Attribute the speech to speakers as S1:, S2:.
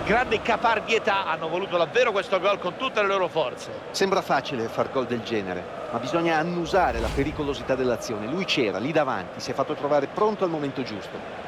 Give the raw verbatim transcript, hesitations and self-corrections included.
S1: grande caparbietà, hanno voluto davvero questo gol con tutte le loro forze.
S2: Sembra facile far gol del genere, ma bisogna annusare la pericolosità dell'azione. Lui c'era, lì davanti, si è fatto trovare pronto al momento giusto.